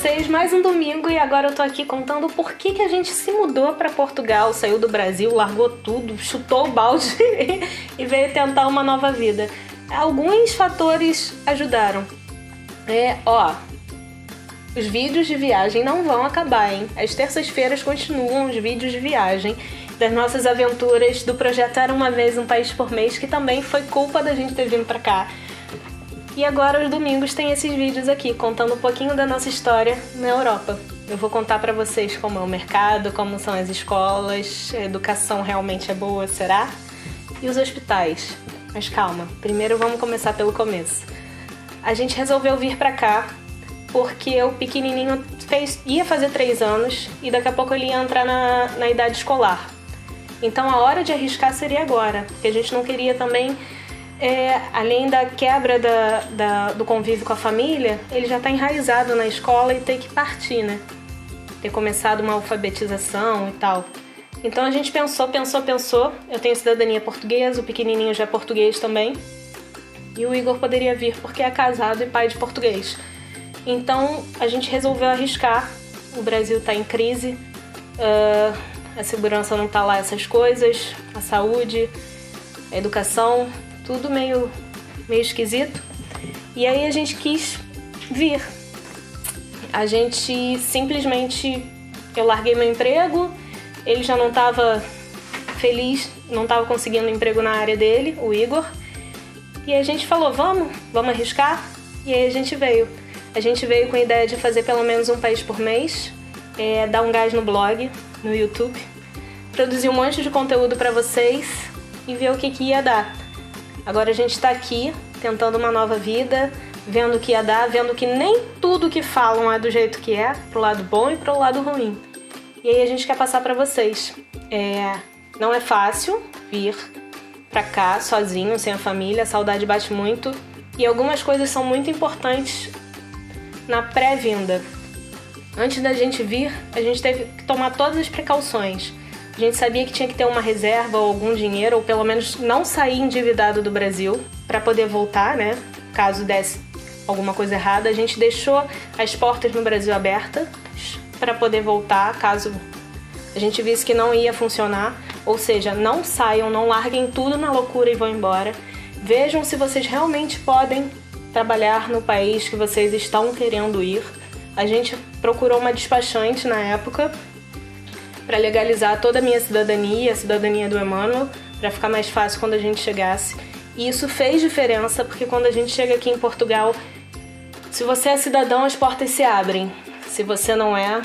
vocês mais um domingo e agora eu tô aqui contando por que a gente se mudou para Portugal, saiu do Brasil, largou tudo, chutou o balde e veio tentar uma nova vida. Alguns fatores ajudaram. Os vídeos de viagem não vão acabar, hein? Às terças-feiras continuam os vídeos de viagem das nossas aventuras do projeto Era Uma Vez Um País por Mês, que também foi culpa da gente ter vindo pra cá. E agora, os domingos, tem esses vídeos aqui, contando um pouquinho da nossa história na Europa. Eu vou contar pra vocês como é o mercado, como são as escolas, a educação realmente é boa, será? E os hospitais. Mas calma, primeiro vamos começar pelo começo. A gente resolveu vir pra cá porque o pequenininho ia fazer 3 anos e daqui a pouco ele ia entrar na idade escolar. Então a hora de arriscar seria agora, porque a gente não queria também... além da quebra do convívio com a família, ele já está enraizado na escola e tem que partir, né? Ter começado uma alfabetização e tal. Então a gente pensou. Eu tenho cidadania portuguesa, o pequenininho já é português também. E o Igor poderia vir porque é casado e pai de português. Então a gente resolveu arriscar. O Brasil está em crise, a segurança não está lá essas coisas, a saúde, a educação... tudo meio esquisito. E aí a gente quis vir. A gente simplesmente... Eu larguei meu emprego, ele já não estava feliz, não estava conseguindo emprego na área dele, o Igor. E a gente falou, vamos arriscar? E aí a gente veio. A gente veio com a ideia de fazer pelo menos um país por mês, dar um gás no blog, no YouTube, produzir um monte de conteúdo para vocês e ver o que ia dar. Agora a gente está aqui, tentando uma nova vida, vendo o que ia dar, vendo que nem tudo que falam é do jeito que é, pro lado bom e pro lado ruim. E aí a gente quer passar para vocês. Não é fácil vir pra cá sozinho, sem a família, a saudade bate muito. E algumas coisas são muito importantes na pré-vinda. Antes da gente vir, a gente teve que tomar todas as precauções. A gente sabia que tinha que ter uma reserva ou algum dinheiro, ou pelo menos não sair endividado do Brasil para poder voltar, né? Caso desse alguma coisa errada. A gente deixou as portas no Brasil abertas para poder voltar, caso a gente visse que não ia funcionar. Ou seja, não saiam, não larguem tudo na loucura e vão embora. Vejam se vocês realmente podem trabalhar no país que vocês estão querendo ir. A gente procurou uma despachante na época para legalizar toda a minha cidadania, a cidadania do Emmanuel, para ficar mais fácil quando a gente chegasse. E isso fez diferença, porque quando a gente chega aqui em Portugal, se você é cidadão, as portas se abrem. Se você não é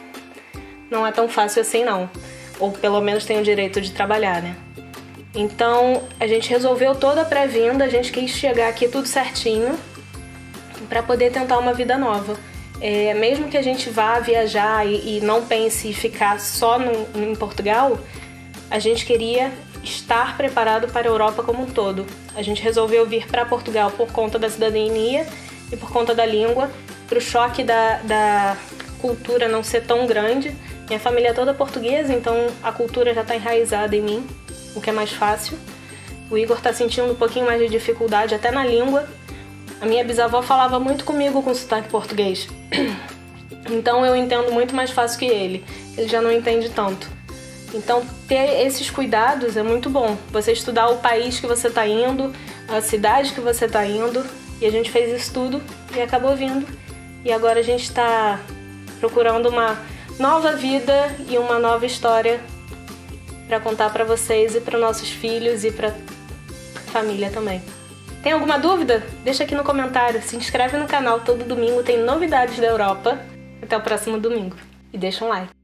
tão fácil assim não. Ou pelo menos tem o direito de trabalhar, né? Então, a gente resolveu toda a pré-vinda, a gente quis chegar aqui tudo certinho, para poder tentar uma vida nova. Mesmo que a gente vá viajar e não pense em ficar só em Portugal, a gente queria estar preparado para a Europa como um todo. A gente resolveu vir para Portugal por conta da cidadania e por conta da língua, para o choque da cultura não ser tão grande. Minha família é toda portuguesa, então a cultura já está enraizada em mim, o que é mais fácil. O Igor está sentindo um pouquinho mais de dificuldade até na língua. A minha bisavó falava muito comigo com sotaque português. Então eu entendo muito mais fácil que ele. Ele já não entende tanto. Então ter esses cuidados é muito bom. Você estudar o país que você está indo, a cidade que você está indo. E a gente fez isso tudo e acabou vindo. E agora a gente está procurando uma nova vida e uma nova história para contar para vocês e para nossos filhos e para família também. Tem alguma dúvida? Deixa aqui no comentário, se inscreve no canal, todo domingo tem novidades da Europa. Até o próximo domingo. E deixa um like.